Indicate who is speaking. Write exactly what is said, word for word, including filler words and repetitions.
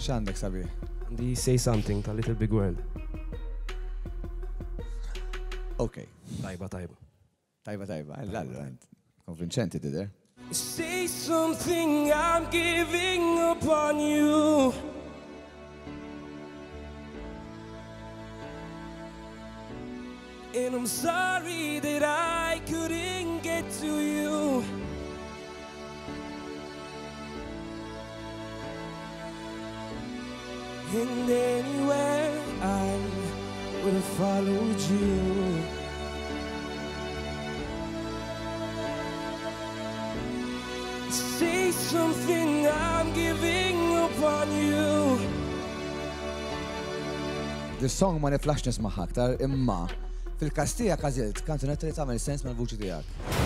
Speaker 1: X'għandek sabi?
Speaker 2: Għandi Say Something ta' Little Big World.
Speaker 1: Okay.
Speaker 2: Tajba, tajba.
Speaker 1: Tajba, tajba. L-għallu, konvinċenti dider.
Speaker 3: Say something, I'm giving up on you. And I'm sorry that I couldn't get to you. And anywhere I would have followed you. Say something, I'm giving up on you.
Speaker 1: This song ma niflax nismaħ aktar, imma fil-kastija kazilt kanzunetta li tagħmel sens mal-vuċi tiegħek.